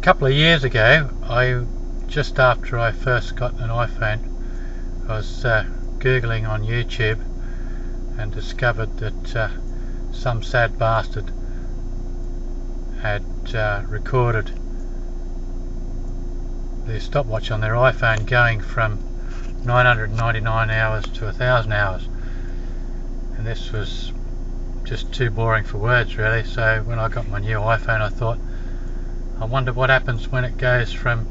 couple of years ago, just after I first got an iPhone, I was googling on YouTube and discovered that some sad bastard had recorded the stopwatch on their iPhone going from 999 hours to 1,000 hours, and this was just too boring for words really. So when I got my new iPhone, I thought, I wonder what happens when it goes from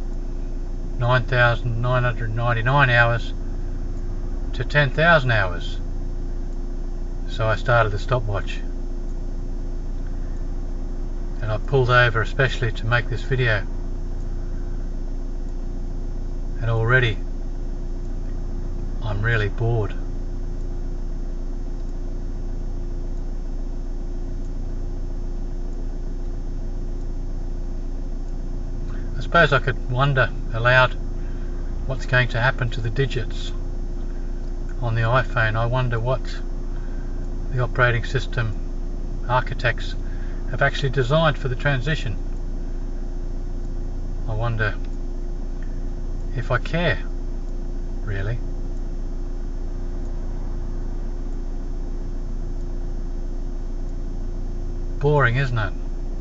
9,999 hours to 10,000 hours. So I started the stopwatch, and I pulled over especially to make this video, and already I'm really bored. I suppose I could wonder aloud what's going to happen to the digits on the iPhone. I wonder what the operating system architects have actually designed for the transition. I wonder if I care, really. Boring, isn't it?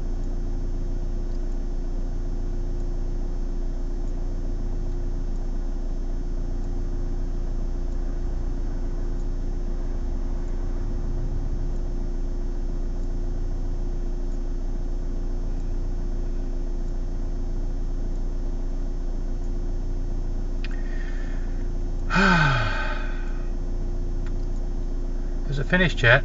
Is it finished yet?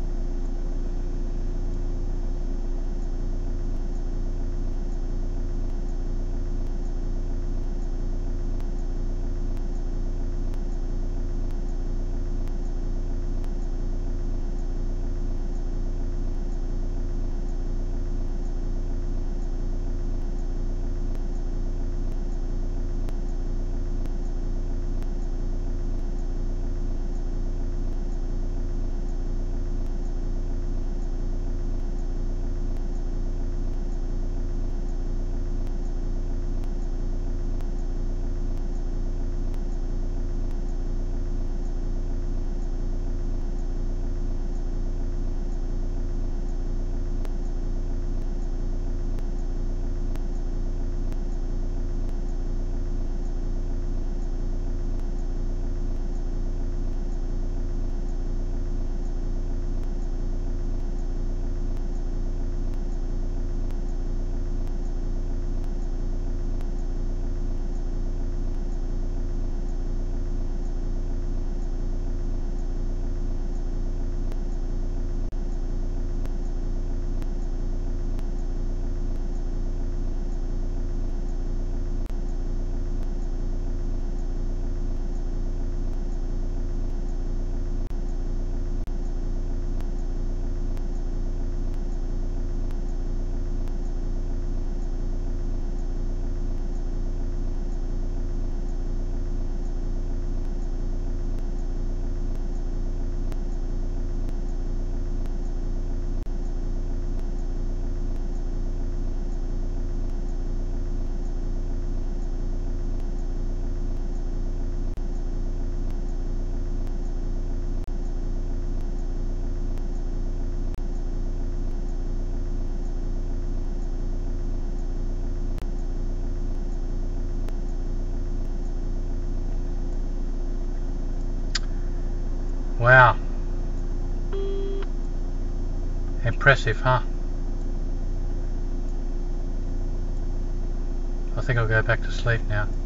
Wow. Impressive, huh? I think I'll go back to sleep now.